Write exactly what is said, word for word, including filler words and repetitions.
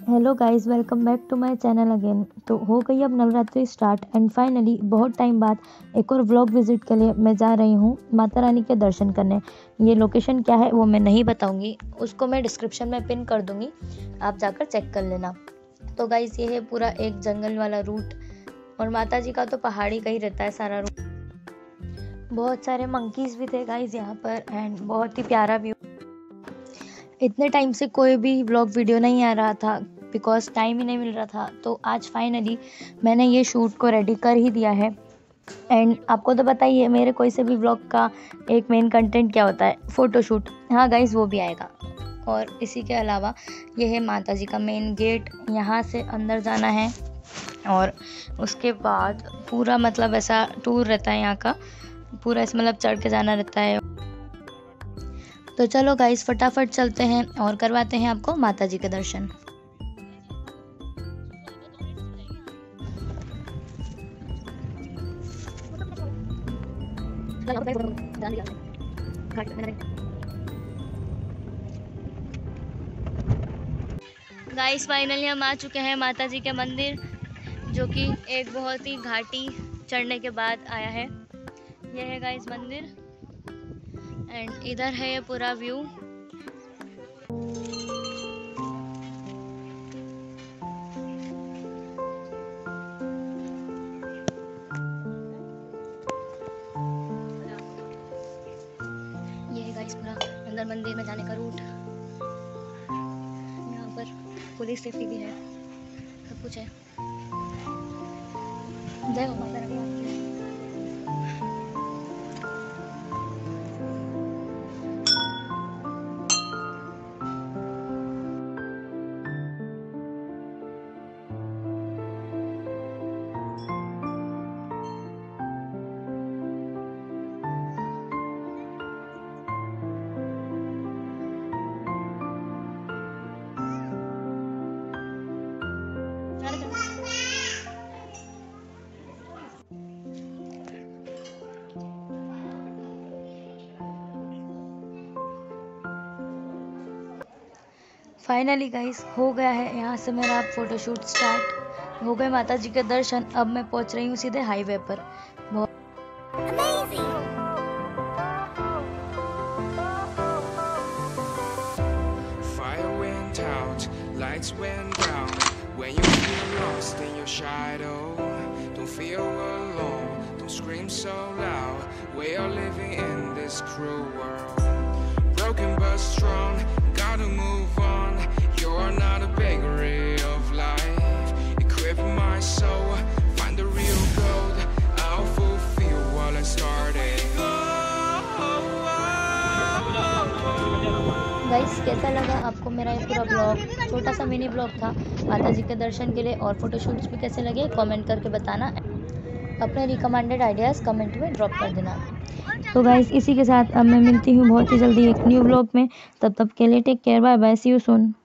Hello guys, welcome back to my channel again. तो हो गई अब नवरात्रि स्टार्ट एंड फाइनली बहुत टाइम बाद एक और व्लॉग विजिट के लिए मैं जा रही हूँ माता रानी के दर्शन करने। ये लोकेशन क्या है वो मैं नहीं बताऊँगी, उसको मैं डिस्क्रिप्शन में पिन कर दूँगी, आप जाकर चेक कर लेना। तो गाइस ये है पूरा एक जंगल वाला रूट और माता जी का तो पहाड़ी का ही रहता है सारा रूट। बहुत सारे मंकीज़ भी थे गाइस यहाँ पर एंड बहुत ही प्यारा व्यू। इतने टाइम से कोई भी व्लॉग वीडियो नहीं आ रहा था बिकॉज टाइम ही नहीं मिल रहा था, तो आज फाइनली मैंने ये शूट को रेडी कर ही दिया है। एंड आपको तो पता ही है मेरे कोई से भी व्लॉग का एक मेन कंटेंट क्या होता है, फ़ोटोशूट। हाँ गाइस, वो भी आएगा। और इसी के अलावा ये है माता जी का मेन गेट, यहाँ से अंदर जाना है और उसके बाद पूरा मतलब ऐसा टूर रहता है यहाँ का, पूरा इस मतलब चढ़ के जाना रहता है। तो चलो गाइस फटाफट चलते हैं और करवाते हैं आपको माता जी के दर्शन। गाइस फाइनली हम आ चुके हैं माता जी के मंदिर, जो कि एक बहुत ही घाटी चढ़ने के बाद आया है। यह है गाइस मंदिर एंड इधर है ये पूरा व्यू। ये है गाइस पूरा अंदर मंदिर में जाने का रूट। यहाँ पर पुलिस सेफ्टी भी है, सब कुछ है। जय हो माता रानी। फाइनली गाइस हो गया है यहाँ से मेरा फोटोशूट स्टार्ट। हो गए माता जी के दर्शन, अब मैं पहुँच रही हूँ सीधे हाईवे पर। बहुत Fire went out, lights went down. When you feel lost in your shadow, don't feel alone, don't scream so loud. We are living in this cruel world, broken but strong, gotta move on. You're not a bakery of life, equip my soul, find the real gold, I'll fulfill what I started. Guys कैसा लगा आपको मेरा ये पूरा blog? छोटा सा mini blog था माता जी के दर्शन के लिए, और फोटोशूट्स भी कैसे लगे कमेंट करके बताना। अपने रिकमेंडेड आइडियाज़ कमेंट में ड्रॉप कर देना। तो गाइस इसी के साथ अब मैं मिलती हूँ बहुत ही जल्दी एक न्यू ब्लॉग में। तब तक के लिए take care, bye bye, see you soon.